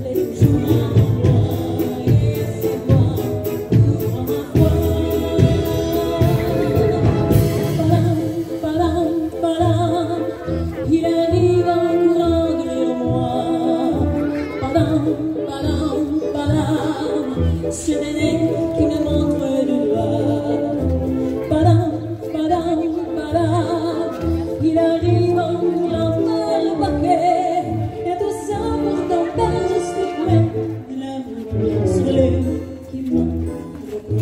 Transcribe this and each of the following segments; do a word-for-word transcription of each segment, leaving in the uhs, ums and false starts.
Ce bébé qui me montre le doigt, padam, padam, padam, il arrive en courant vers le parquet, et tout ça pourtant pas juste près de la sur les qui montre le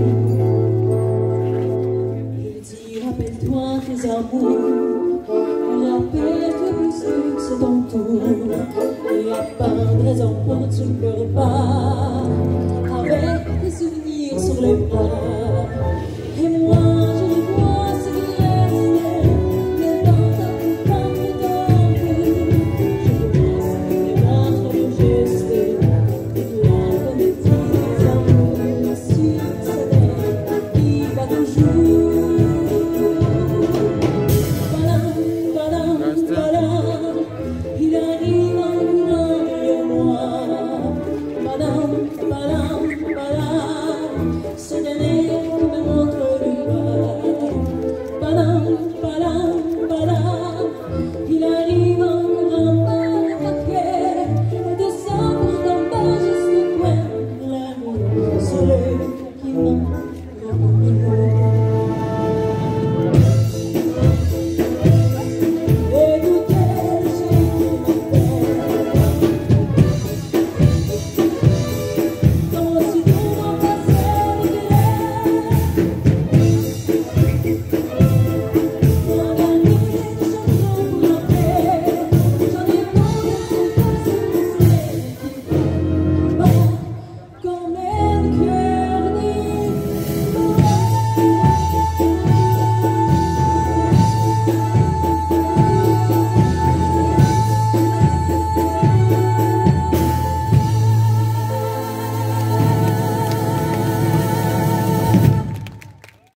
il dit rappelle-toi tes amours, rappelle-toi plus que c'est ton tour, et à part de raison pour tu ne pleures pas. Avec des souvenirs sur les bras.